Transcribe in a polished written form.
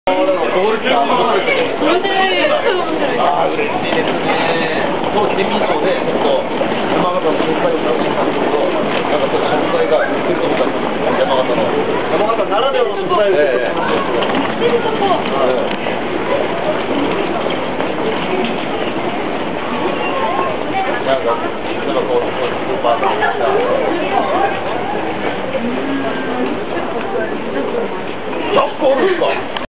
ならではの素材をなんか、例えばこう、スーパーとか